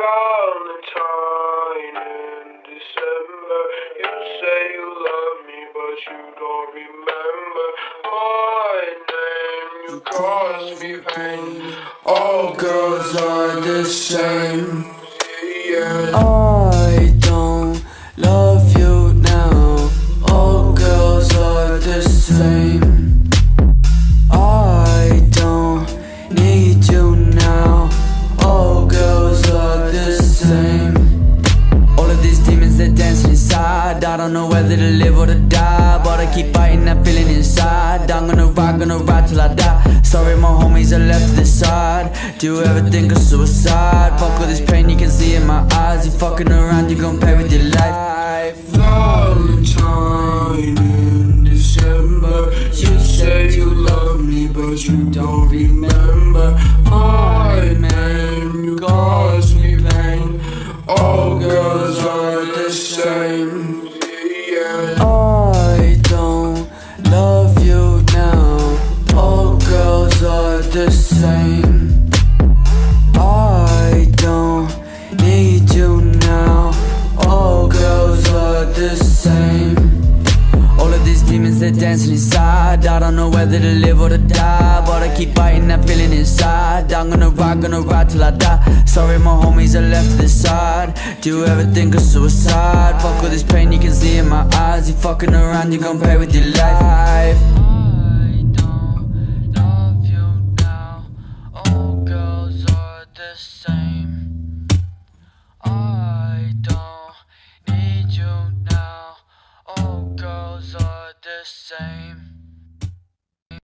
Valentine in December. You say you love me, but you don't remember my name. You cause me pain. All girls are the same. Yeah. I don't love you now. All girls are the same. I don't need you now. All girls are the same. All of these demons, they're dancing inside. I don't know whether to live or to die, but I keep fighting that feeling inside. I'm gonna ride till I die. Sorry my homies, I left to the side. Do you ever think of suicide? Fuck all this pain you can see in my eyes. You fucking around, you gon' pay with your life. Valentine in December. You say you love me, but you don't remember my name. You cause me pain. All girls are the same. Yeah. I don't love you now. All girls are the same. I don't need you now. All girls are the same. All of these demons, they're dancing inside. I don't know whether to live or to die, but I keep fighting that feeling inside. I'm gonna ride till I die. Sorry my homies, I left to the side. Do you ever think of suicide? Fuck all this pain you can see in my eyes. You fucking around, you gon' pay with your life. I don't love you now. All girls are the same. I don't need you now. All girls are the same.